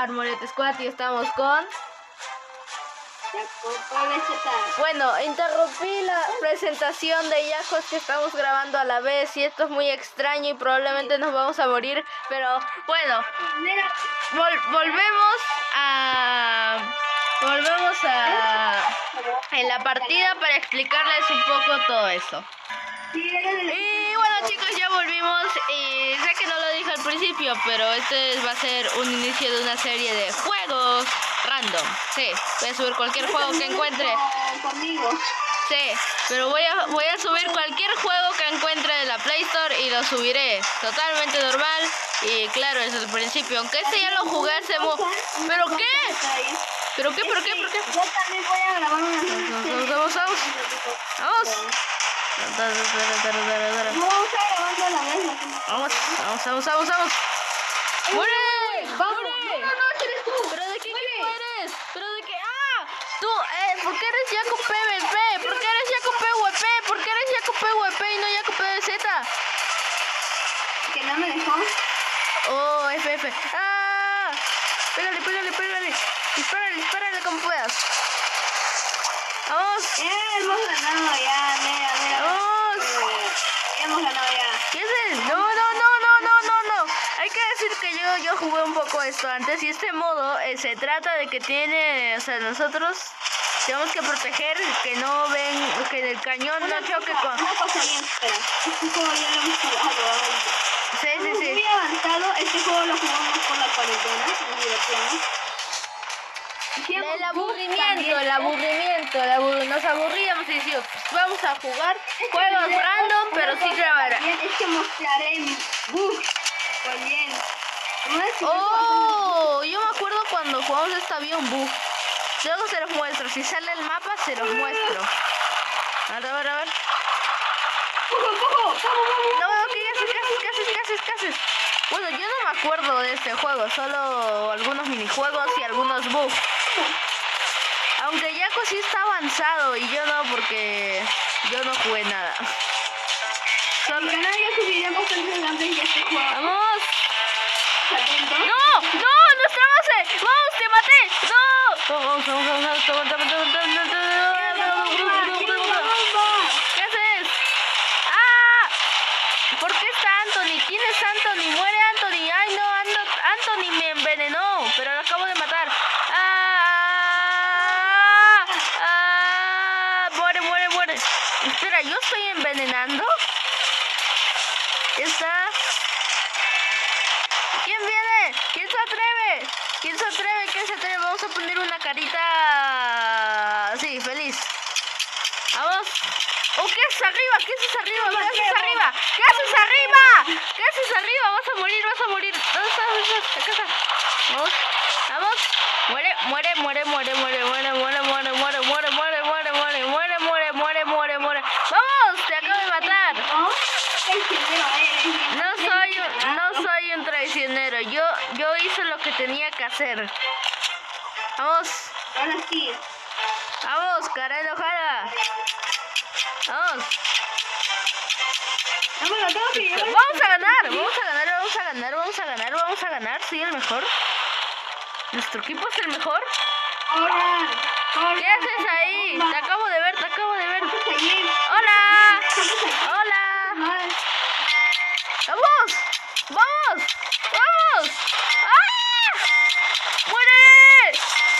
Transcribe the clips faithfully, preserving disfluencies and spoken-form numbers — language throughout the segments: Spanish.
Armored Squad y estamos con... Bueno, interrumpí la presentación de Yajos que estamos grabando a la vez y esto es muy extraño y probablemente nos vamos a morir, pero bueno, vol volvemos a... Volvemos a... en la partida para explicarles un poco todo eso. Y bueno chicos, ya volvimos y sé que no lo dije al principio, pero este va a ser un inicio de una serie de juegos random. Sí, voy a subir cualquier juego que encuentre. Conmigo. Sí, pero voy a, voy a subir cualquier juego que encuentre de la Play Store y lo subiré totalmente normal. Y claro, eso es el principio, aunque este ya lo jugué hace mu... ¿Pero qué? ¿Pero qué? ¿Pero qué? ¿Por qué? Yo también voy a grabar una Vamos, vamos, vamos. Vamos. Vamos a grabando a la vez. Vamos, vamos, vamos, vamos, vamos. ¡Muere! Vamos. ¡Muere! No, no, eres tú. ¿Pero de qué equipo eres? ¿Pero de qué? ¡Ah! Tú, eh, ¿por qué eres Jacob P V P? ¿Por qué eres Jacob P V P? ¿Por qué eres Jacob P V P y no Jacob P V Z? Que no me dejó. Oh, F F. ¡Ah! Pégale, pégale, pégale. Dispárale, dispárale como puedas. ¡Vamos! Eh, hemos ganado ya, mira, mira. ¡Vamos! Eh, ya hemos ganado ya. ¿Qué es? No, no, no, no, no, no, no. Hay que decir que yo, yo jugué un poco esto antes y este modo eh, se trata de que tiene, o sea, nosotros tenemos que proteger que no ven, que el cañón Una no choque cosa, con... Una cosa bien, espera. Este juego ya lo hemos jugado antes. Sí, sí, Muy sí. avanzado, este juego lo jugamos por la cuarentena, nos divertimos. El aburrimiento, el aburrimiento, el abur... nos aburríamos y decíamos, pues vamos a jugar juegos random, pero sí grabar. Es que mostraré mi bugs también. Oh, yo me acuerdo cuando jugamos este había un bug. Luego se los muestro, si sale el mapa se los muestro. A ver, a ver, a ver. No, no, ¿qué haces? ¿Qué haces? ¿Qué haces? ¿Qué haces? ¿Qué haces? Bueno, yo no me acuerdo de este juego, solo algunos minijuegos y algunos bugs. Aunque Yaco sí está avanzado y yo no, porque yo no jugué nada. Solo... En mi canal ya subiremos el gameplay de este juego. ¡Vamos! ¿Atentos? ¡No! ¡No! ¡Nuestra base! ¡Vamos! ¡Te maté! ¡No! ¡Vamos! ¡Vamos! ¡Vamos! ¡Vamos! ¿Qué haces? ¡Ah! ¿Por qué está Anthony? ¿Quién es Anthony? ¡Muere Anthony! ¡Ay no! Anthony me envenenó, pero lo acabo de matar. ¡Ah! ¡Ah! ¡Muere, muere, muere! Espera, ¿yo estoy envenenando? ¿Está? ¿Quién viene? ¿Quién se atreve? ¿Quién se atreve? ¿Quién se atreve? Vamos a poner una carita... Sí, feliz. Vamos. ¿O qué haces arriba? ¿Qué haces arriba? ¿Qué haces arriba? ¿Qué haces arriba? ¿Qué haces arriba? Vas a morir, vas a morir. ¿Dónde estás? ¿Dónde estás? Acá está. Vamos. Vamos. Muere, muere, muere, muere, muere, muere, muere, muere, muere, muere, muere, muere, muere, muere, muere, muere, muere, muere. ¡Vamos! Te acabo de matar. No soy un, no soy un traicionero. Yo, yo hice lo que tenía que hacer. Vamos. Ahora sí. Vamos, cara enojada. Vamos. No me lo tengo que llevar. Vamos a ganar, vamos a ganar, vamos a ganar, vamos a ganar, vamos a ganar. Soy el mejor. Nuestro equipo es el mejor. Hola. Hola. ¿Qué haces ahí? Te acabo de ver, te acabo de ver. Hola. Hola. Hola. ¡Vamos! ¡Vamos! ¡Vamos! ¡Ah! ¡Muere!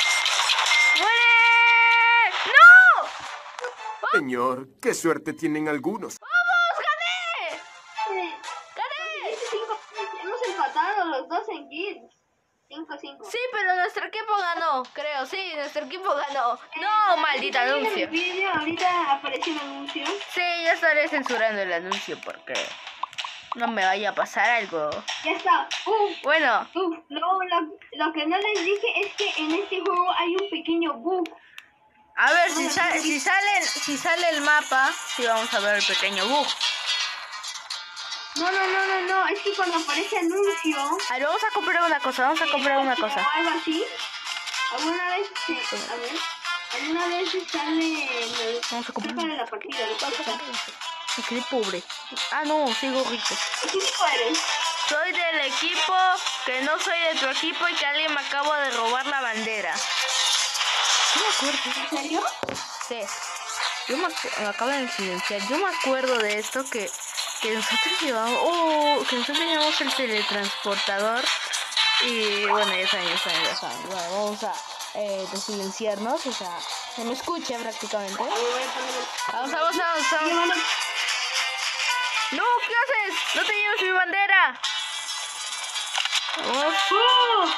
¡Muere! ¡No! Señor, qué suerte tienen algunos. ¡Vamos! ¡Gané! ¡Gané! Hemos empatado los dos en kills. cinco cinco. Sí, pero nuestro equipo ganó, creo. Sí, nuestro equipo ganó. No, maldito anuncio. En el vídeo ahorita apareció el anuncio. Sí, ya estaré censurando el anuncio porque no me vaya a pasar algo. Ya está. Uf, Bueno. uf. No, lo, lo que no les dije es que en este juego hay un pequeño bug. A ver, si, sale, si, sale, si sale el mapa, sí vamos a ver el pequeño bug. No, no, no, no, no. Es que cuando aparece anuncio... A ver, vamos a comprar una cosa, vamos a comprar una cosa. O algo así. Alguna vez... Sí, a ver. Alguna vez sale... Vamos a comprar una... la partida. Me quedé pobre. Ah, no, sigo rico. ¿Qué tipo eres? soy del equipo, que no soy de tu equipo y que alguien me acaba de robar la bandera. No me acuerdo. ¿En serio? Sí. Yo me, me acaban de silenciar. Yo me acuerdo de esto que, que nosotros llevamos, oh, que nosotros llevamos el teletransportador. Y bueno, ya saben, ya saben, ya saben. Bueno, vamos a eh, silenciarnos, o sea, se me escucha prácticamente. Vamos, vamos, vamos, vamos. No, ¿qué haces? No te lleves mi bandera. Vamos. ¡Oh!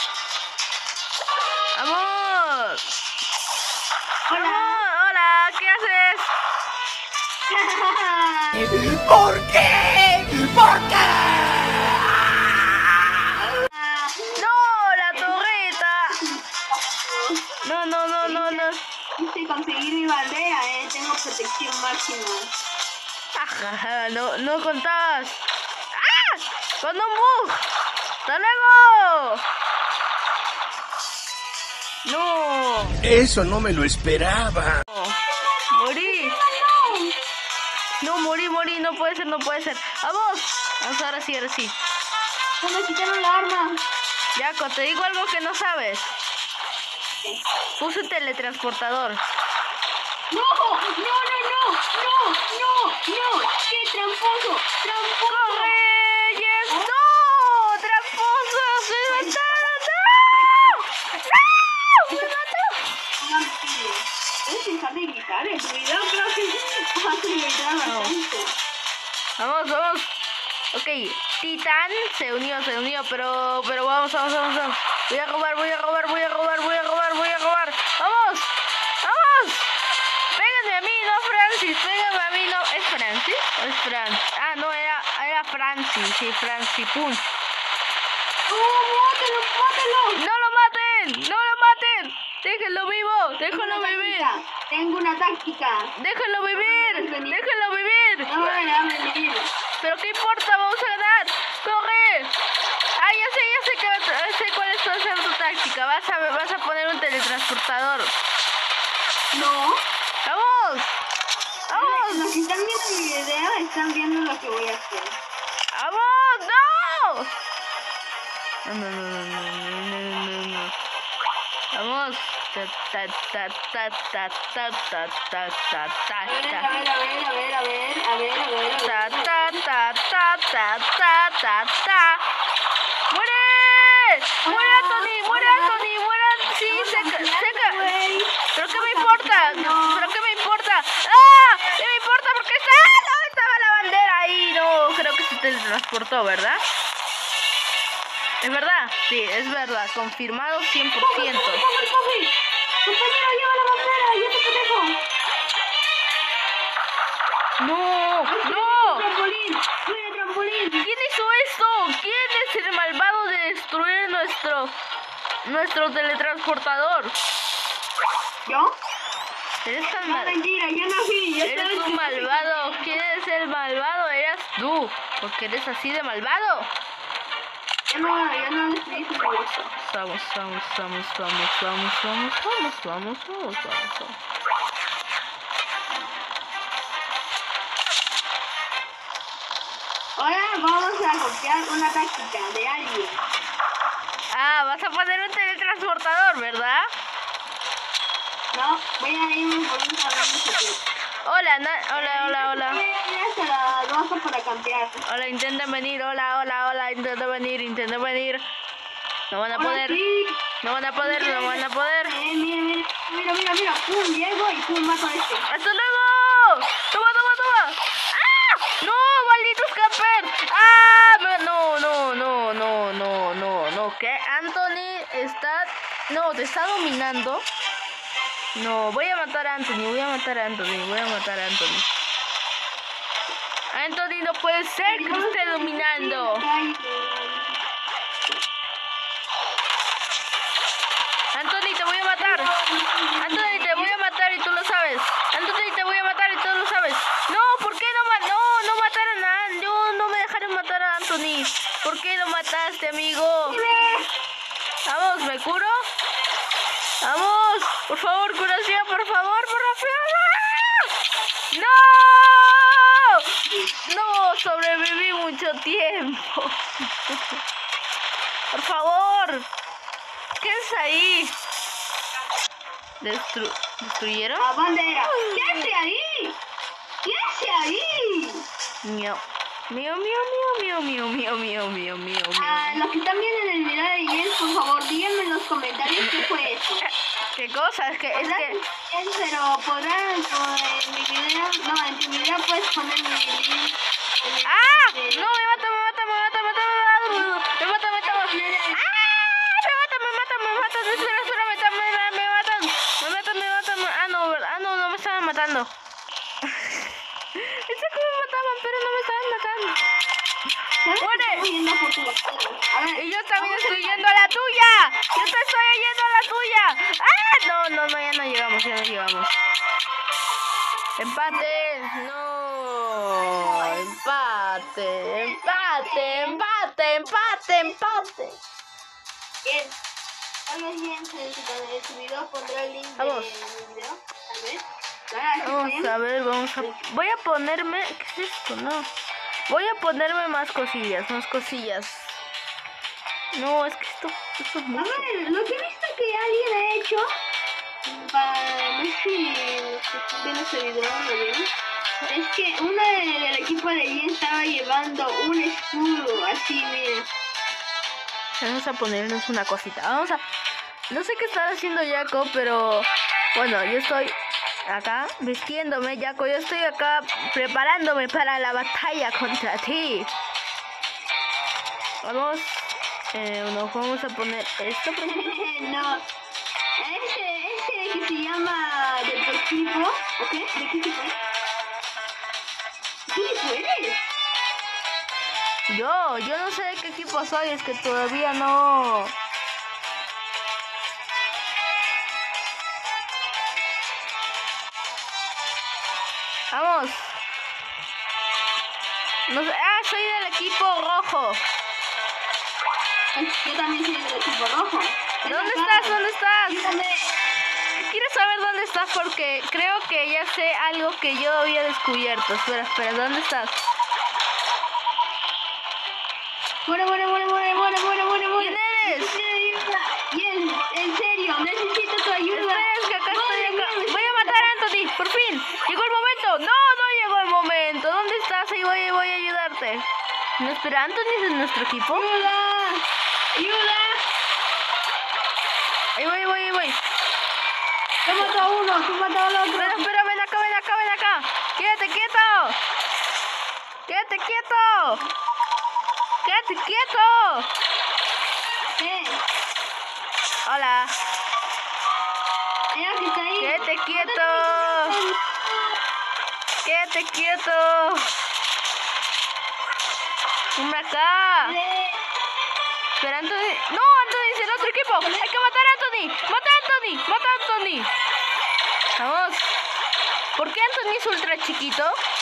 Vamos. Hola. Vamos, hola, ¿qué haces? ¿Por qué? ¿Por qué? ¡No, la torreta! No, no, no, no, no. Quise conseguir mi bandera, eh. Tengo protección máxima. Ajá, no, no contabas. ¡Ah! ¡Con un bug! ¡Hasta luego! No. Eso no me lo esperaba. Morí. No, morí, morí. No puede ser, no puede ser. ¡Vamos! Vamos, ahora sí, ahora sí. No me quitaron la arma. Jaco, te digo algo que no sabes. ¿Qué? Puse teletransportador. ¡No! ¡No, no, no! ¡No! ¡No! ¡No! ¡Qué tramposo! ¡Tramposo! ¡Reyes! ¡No! ¡Tramposo! ¡Se mataron! ¡No! ¡No! ¡Me mató! No me pides. Puedes dejar de gritar, en tu video creo que vas a gritar bastante. Vamos, vamos. Ok, Titán se unió, se unió, pero, pero vamos, vamos, vamos, vamos. Voy a robar, voy a robar, voy a robar, voy a robar, voy a robar. ¡Vamos! ¡Vamos! Péguenme a mí, no Francis, péguenme a mí, no. ¿Es Francis o es Fran? Ah, no, era, era Francis, sí, Francis, pum. ¡Oh, mátalo, mátalo! ¡No lo maten! ¡No lo maten! ¡Déjenlo vivo! ¡Déjenlo vivir! Táctica. Tengo una táctica. ¡Déjenlo vivir! ¡Déjenlo vivir! No me a venir. ¿Pero qué importa? ¡Vamos a ganar! ¡Corre! Ah, ya sé, ya sé, que, ya sé cuál es tu, hacer tu táctica. Vas a, vas a poner un teletransportador. No. ¡Vamos! ¡Vamos! Los que están viendo mi video están viendo lo que voy a hacer. ¡Vamos! ¡No! No, no, no, no, no, no, no, no. Vamos. Ta, ta, ta, ta, ta, ta, ta, ta, ta, ta, A ver, ta. a ver, a ver, a ver, a ver, a ver, a ver, a Ta, ver. ta, ta, ta, ta, ta, ta, ta. ¡Muere! ¡Muere Anthony! ¡Muere Anthony! ¡Muere! Sí, seca, seca. ¿Pero qué me importa? ¿Pero qué me importa? ¡Ah! ¿Qué me importa? Porque está... ¡Ah! No, estaba la bandera ahí. No, creo que se teletransportó, ¿verdad? ¿Es verdad? Sí, es verdad. Confirmado cien por ciento. Compañero, lleva la bandera, yo te protejo. ¡No! ¡No! Trampolín, ¡Mira, trampolín! ¿Quién hizo esto? ¿Quién es el malvado de destruir nuestro nuestro teletransportador? ¿Yo? Eres tan No, mal... mentira, yo no fui. Yo estaba Eres un en- malvado. ¿Quién es el malvado? Eras tú. Porque eres así de malvado. Yo no, yo no le estoy diciendo eso. Vamos, vamos, vamos, vamos, vamos, vamos, vamos, vamos, vamos, vamos, vamos. Ahora vamos a copiar una táctica de alguien. Ah, vas a poner un teletransportador, ¿verdad? No, voy a irme por un camino secreto. Hola, na- hola, hola, hola. Voy a ir hasta la rosa para campear. Hola, intenten venir, hola, hola, hola, intenten venir, intenten venir. No van a Ahora poder, sí. no van a poder, no van a poder. Eh, mira, mira, mira, mira, mira, pum, llego y pum, mato a este. ¡Hasta luego! ¡Toma, toma, toma! ¡Ah! ¡No, malditos campers! ¡Ah! me- No, no, no, no, no, no, no. ¿Qué? Anthony está... No, te está dominando. No, voy a matar a Anthony, voy a matar a Anthony, voy a matar a Anthony. Anthony, no puede ser que me esté dominando. Anthony, te voy a matar. Anthony, te voy a matar y tú lo sabes. Anthony, te voy a matar y tú lo sabes. No, ¿por qué no ma no, no mataron a An- Yo no me dejaron matar a Anthony. ¿Por qué no mataste, amigo? Vamos, ¿me curo? Vamos, por favor, curación, por favor, por favor. ¡No! No, sobreviví mucho tiempo. Por favor. ¿Qué es ahí? Destru ¿Destruyeron? La bandera. ¿Qué hace ahí? ¿Qué hace ahí? Mío. Mío, mío, mío, mío, mío, mío, mío, mío, mío. Ah, los que están viendo el video de Jens, por favor, díganme en los comentarios qué fue eso. ¿Qué cosa? Es que, es que... Pero podrán, en mi video, no, en tu video puedes poner mi link. ¡Ah! No, me mata, me mata, me mata, me mata, me mata, me mata, me mata. ¡Ah! Me mata, me mata, me mata. Espera, espera, me matan, me matan, me matan, me matan, me matan. Ah, no, ah, no, no me estaban matando. Pensé que me mataban, pero no me estaban matando. ¡Muere! Y yo también estoy yendo a la tuya. Yo te estoy yendo a la tuya. ¡Ah! No, no, no, ya no llegamos, ya no llegamos. Empate. No. Empate. Empate. Empate. Empate. Empate. Bien. Tal vez bien en su video pondrá el link de Vamos. mi video. Tal vez. Vamos a ver, vamos a... Voy a ponerme... ¿Qué es esto? No. Voy a ponerme más cosillas, más cosillas. No, es que esto, esto es A mucho. ver, lo que he visto que alguien ha hecho, para no sé si están viendo ese video, ¿lo vieron? Es que uno de- del equipo de Jens estaba llevando un escudo, así, miren. Vamos a ponernos una cosita. Vamos a... No sé qué está haciendo Jaco, pero... Bueno, yo estoy acá vistiéndome, Jaco. Yo estoy acá preparándome para la batalla contra ti. Vamos... Eh, nos vamos a poner esto. Por ejemplo. No, ese, ese que se llama de tu equipo, ¿ok? ¿De qué equipo es? ¿Qué equipo eres? Yo, yo no sé de qué equipo soy, es que todavía no... Vamos. No sé. Ah, soy del equipo rojo. Yo también soy del equipo rojo. ¿Dónde estás? ¿Dónde estás? Ayúdame. Quiero saber dónde estás porque creo que ya sé algo que yo había descubierto. Espera, espera, ¿dónde estás? Muere, muere, muere, muere, muere, muere, muere, muere. ¿Quién eres? Necesito ayuda. Yes, en serio, necesito tu ayuda. Espera, es que acá estoy Madre acá. mía, me Voy a matar a Anthony, por fin. Llegó el momento. No, no llegó el momento. ¿Dónde estás? Ahí voy, voy a ayudarte. No, espera, ¿Anthony es de nuestro equipo? ¡Ayuda! ¡Ayuda! Ahí voy, voy, ahí voy. Tú mató a uno, tú mató al otro. Espera, espera, ven acá, ven acá, ven acá. Quédate quieto. Quédate quieto. Quédate quieto. ¿Qué? Hola. Mira que está ahí. Quédate quieto. Quédate quieto. Ven acá. Eh, Espera, Anthony. No, Anthony es el otro equipo. Hay que matar a Anthony. Mata a Anthony. Mata a Anthony. Vamos. ¿Por qué Anthony es ultra chiquito?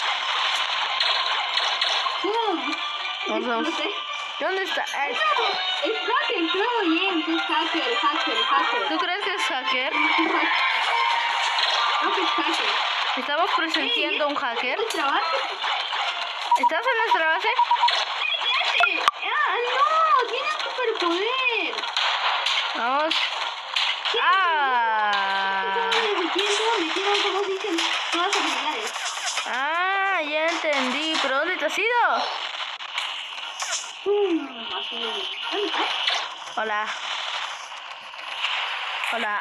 ¡Pum! Vamos, vamos. No sé. ¿Dónde está? Ay, Es hacker, creo, Jens. Es hacker, hacker, hacker. ¿tú crees que es hacker? Creo que es hacker. ¿Estamos presenciando un hacker? ¿Tu trabajo? ¿Estás en nuestra base? ¿Qué hace? ¡Ah, no! ¡Tiene un superpoder! Vamos. Ah. Desde tiempo metieron, como dicen, todas las habilidades. Ah, ya entendí. ¿Pero dónde te has ido? ¡Pum! Así de bien. ¿Dónde está? Hola. Hola.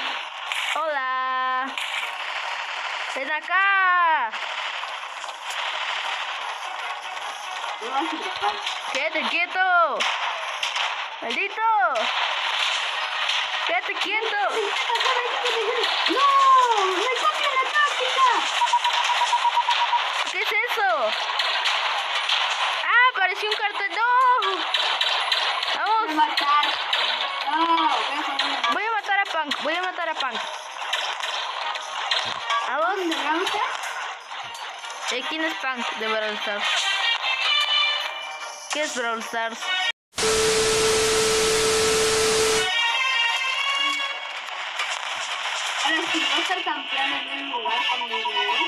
Hola. Ven acá. No vas a atrapar. Quédate quieto. Maldito. Quédate quieto. ¡No! ¡Me cambia la táctica! ¿Qué es eso? Ah, pareció un cartel. No. ¡Me Vamos. matar! ¡No! Voy a poner una... Voy a matar a Punk. Voy a matar a Punk. Vamos. ¿Dónde vamos? Eh, ¿quién es Punk de Brawl Stars? ¿Qué es Brawl Stars? Ahora sí, voy a estar campeón en un lugar con mi video.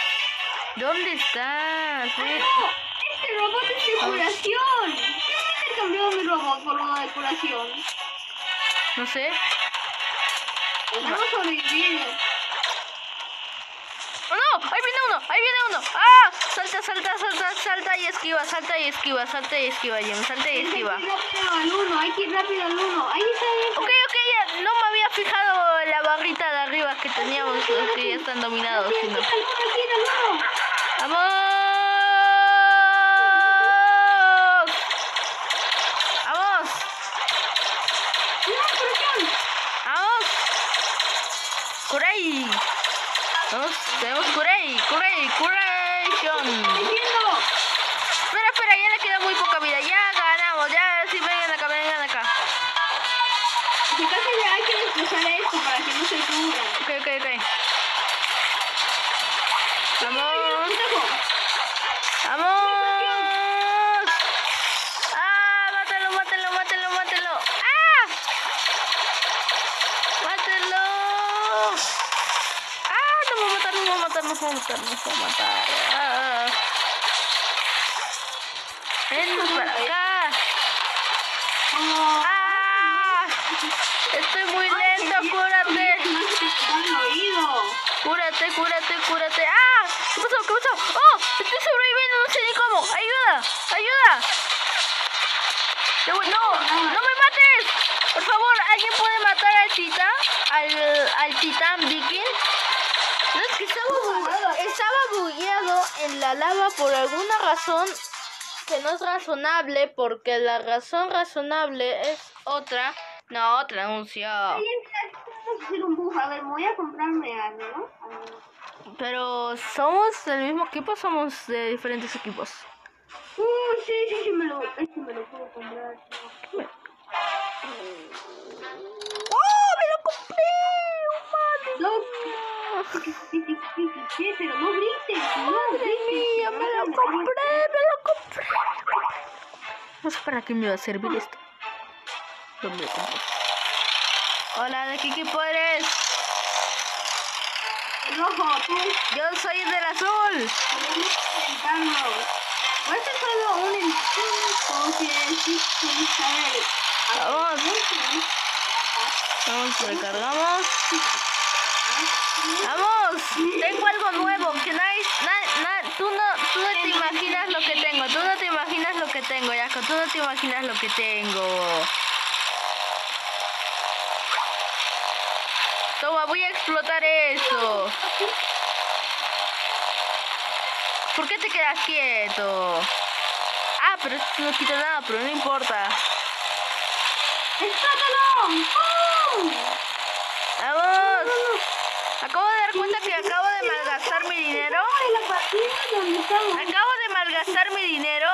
¿Dónde estás? ¡Ah, no! ¡Este robot es de curación! ¡Quiero meter cambiado mi robot por una decoración? No sé. Podemos sobrevivir. ¡Oh, no! ¡Ahí viene uno! ¡Ahí viene uno! ¡Ah! Salta, salta, salta, salta y esquiva, salta y esquiva, salta y esquiva, Jim, salta y esquiva. Hay que ir rápido al uno, hay que ir rápido al uno. Ahí está, ahí está. Ok, ok, ya no me había fijado en la barrita de arriba que teníamos, los que ya están dominados. Aquí Sino. está el uno, aquí está el uno. ¡Vamos! ¡Vamos! ¡No, corazón! ¡Vamos! ¡Curey! Vamos, tenemos Curey, Curey, Curation. ¡Entiendo! Espera, espera, ya le queda muy poca vida. Ya ganamos, ya, sí, vengan acá, vengan acá. En casa ya hay que destrozar esto para que no se cubra. Ok, ok, ok. Vamos. ¡Vamos! ¡Ah! ¡Mátalo, mátalo, mátalo, mátalo! ¡Ah! ¡Mátalo! ¡Ah! ¡No me va a matar, no me va a matar, no me va a matar, no me va a matar! ¡Ah! ¡Ven para acá! ¡Ah! ¡Estoy muy lento! ¡Cúrate! ¡Cúrate, cúrate, cúrate! ¡Ah! ¿Qué pasó? ¿Qué pasó? ¡Oh! ¡Estoy sobreviviendo! No sé ni cómo. ¡Ayuda! ¡Ayuda! ¡No! ¡No me mates! Por favor, ¿alguien puede matar al titán? ¿Al, al titán viking? No, es que estaba, bu estaba bugueado en la lava por alguna razón que no es razonable, porque la razón razonable es otra. No, otra anuncio. Vamos a hacer un bug. A ver, me voy a comprarme algo, ¿no? Pero somos del mismo equipo, somos de diferentes equipos. Uh, sí, sí, sí, me lo, este me lo puedo comprar. ¿Qué? ¡Oh, me lo compré! No, ¡Oh, sí, sí, sí, sí, sí, pero no grites, no madre grites. mía! ¡Me lo compré! ¡Me lo compré! No sé para qué me va a servir esto. No me lo compré. Hola, ¿de qué equipo eres? Rojo, tú, Yo soy del azul. podemos intentarlo. Voy a hacer solo un intento, que sí, sí, saber. Vamos. Vamos, recargamos. ¡Vamos! Tengo algo nuevo que nadie, na, na, tú no, tú no te imaginas lo que tengo, tú no te imaginas lo que tengo, Yaco, tú no te imaginas lo que tengo. Toma, voy a explotar eso. ¿Por qué te quedas quieto? Ah, pero esto no quita nada, pero no importa. ¡Explótalo! ¡Pum! ¡Vamos! Acabo de dar cuenta que acabo de malgastar mi dinero. Ay, la partida donde estamos. Acabo de malgastar mi dinero.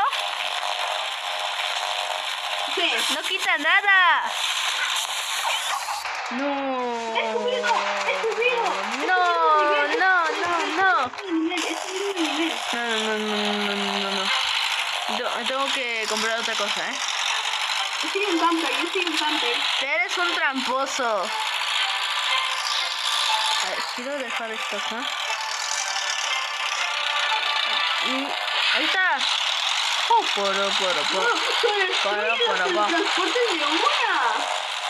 ¿Qué? No quita nada. No. ¡He subido! ¡He subido! No, no, no, no. He subido de nivel. No, no, no, no, no, no, no. Yo me tengo que comprar otra cosa, ¿eh? Yo soy un camper, yo soy un camper. Eres un tramposo. A ver, quiero dejar esto acá. Y ahí está. Oh, poro, poro, poro. Para, para, va. Transporte de una.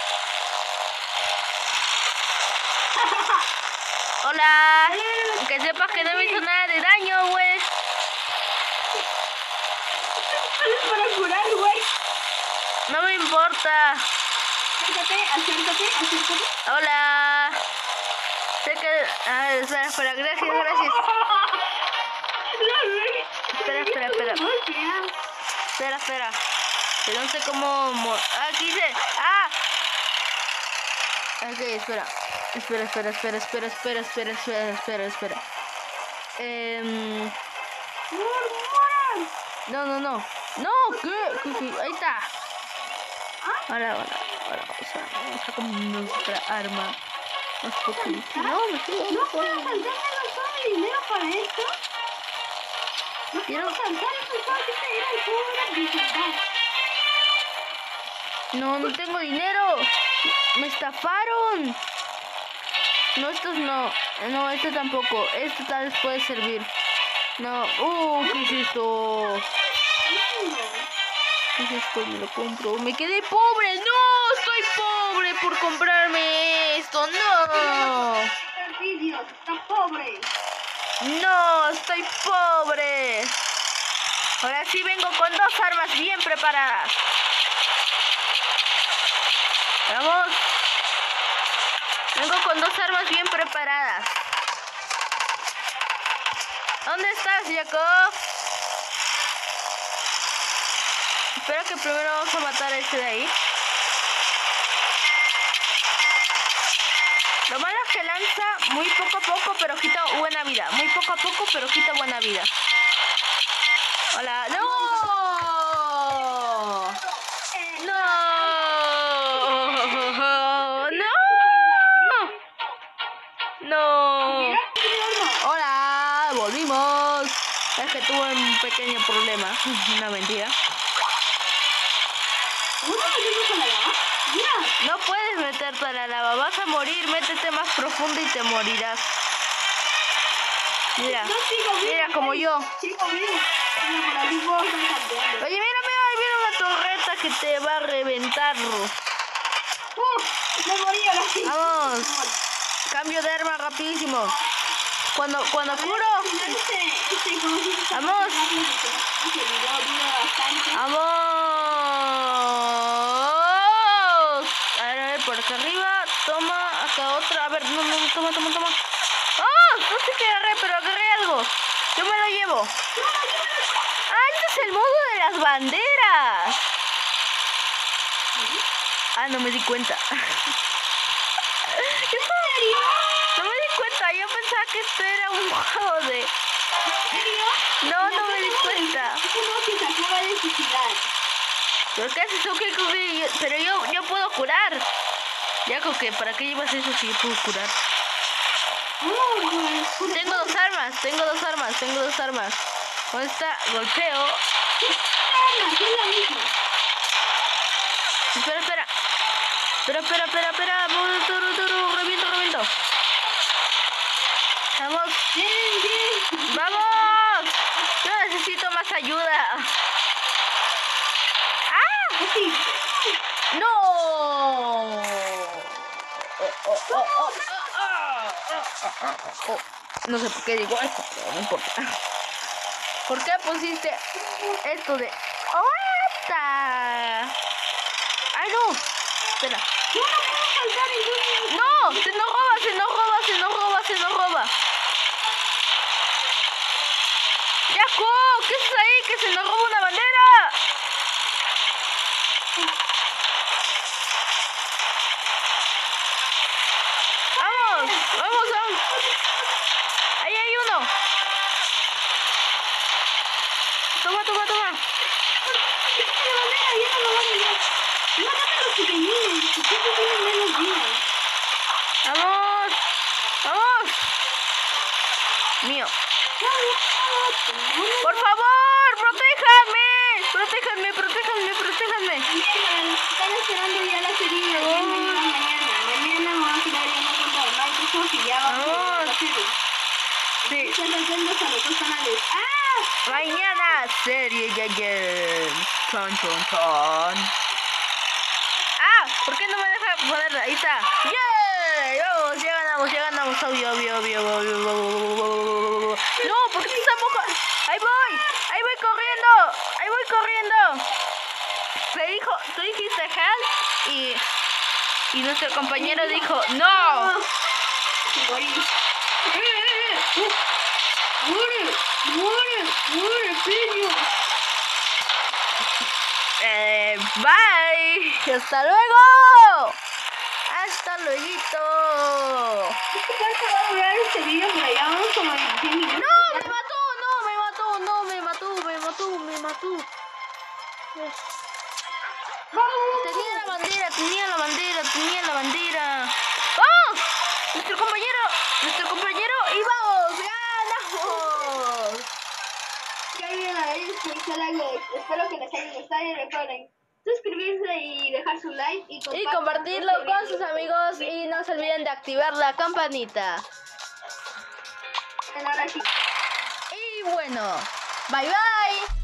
Hola. Que sepas que no me hizo nada de daño, güey. Solo para curar, güey. No me importa. Acércate, acércate, acércate. Hola. Sé que... A ver, espera, espera. Gracias, gracias. Espera, espera, espera. Espera, espera. Que no sé cómo... mo- Ah, aquí dice... ¡Ah! Ok, espera. Espera, espera, espera, espera, espera, espera, espera, espera, espera. Eh... No, no, no. No, ¿qué? ¿Qué, qué? Ahí está. Ahora, ahora, ahora. Vamos a, vamos a con nuestra arma. Más poquito. No, me estoy dando No puedo cuenta. saltar, no tengo dinero para esto. No Quiero- puedo saltar, no puedo ir al pobre de saltar. No, no tengo dinero. Me estafaron. No, estos no. No, este tampoco. Este tal vez puede servir. No. Uh, ¿qué es esto? ¿Qué ¿Qué es esto? Me lo compro. Me quedé pobre. No, estoy pobre por comprarme esto. No. Dios, está pobre. No, estoy pobre. Ahora sí vengo con dos armas bien preparadas. Vamos. Vengo con dos armas bien preparadas. ¿Dónde estás, Jacob? Espero que primero vamos a matar a ese de ahí. Lo malo es que lanza muy poco a poco, pero quita buena vida. Muy poco a poco, pero quita buena vida. Hola. ¡No! ¡No! ¡No! ¡No! Hola, volvimos. Es que tuve un pequeño problema. Una mentira. No puedes meterte a la lava, vas a morir, métete más profundo y te morirás. Mira, mira como yo. Oye, mira, mira, mira una torreta que te va a reventar. Vamos, cambio de arma rapidísimo. Cuando, cuando curo. Vamos. Vamos. A ver, a ver, por acá arriba. Toma, acá otra. A ver, no, no, toma, toma, toma. ¡Oh! No sé qué agarré, pero agarré algo. Yo me lo llevo. ¡Ah, este es el modo de las banderas! Ah, no me di cuenta. No me di cuenta, yo pensaba que esto era un juego de... No, no me di cuenta. ¿Por qué haces eso? ¿Qué cubrir? Pero yo, yo puedo curar. Ya, que ¿para qué llevas eso si yo puedo curar? Tengo dos armas, tengo dos armas, tengo dos armas. Con esta golpeo. Espera, espera. Espera, espera, espera, espera. Turu, turu, reviento, reviento. Vamos. ¡Vamos! Yo necesito más ayuda. ¡Ah! ¡No! Oh, oh, oh, oh, oh, oh, oh. No sé por qué digo esto, pero no importa. ¿Por qué pusiste esto de... ¡Ahorita! ¡Ay, no! Espera. ¡No! ¡Se nos roba, se nos roba, se nos roba, se nos roba! ¡Yaco! ¿Qué es ahí? ¡Que se nos roba una bandera! ¡Vamos! ¡Vamos, vamos! ¡Ahí hay uno! Toma, toma, toma. Vamos, vamos. Mío. Por favor, protéjanme. Protéjanme, protéjanme, protéjanme. Están esperando ya la serie de mañana. Mañana vamos a crear una cuenta de Microsoft y ya vamos a hacer la serie. Sí. Están atentos a los dos canales. ¡Ah! Mañana serie Games. Chon, chon, chon. Ah, ¿por qué no me deja ponerla? Ahí está. ¡Yeah! Vamos, ya ganamos, ya ganamos. Obvio, obvio, obvio, obvio, obvio. No, ¿por qué se está mojando? Ahí voy, ahí voy corriendo, ahí voy corriendo. Me dijo, tú dijiste help y, y nuestro compañero dijo, no. ¡Muere! ¡Muere! ¡Muere, peño! Eh, bye. Hasta luego. Hasta luego. ¿Cuánto va a durar este video? Por allá vamos como en diez minutos. No, me mató, no, me mató, no, me mató, me mató, me mató. Tenía la bandera, tenía la bandera, tenía la bandera. ¡Vamos! Nuestro compañero, nuestro compañero, y vamos, ganamos. Qué bien, a ver, espero que les haya gustado y recuerden suscribirse y dejar su like y, y compartirlo con sus amigos y no se olviden de activar la campanita. Y bueno, bye bye.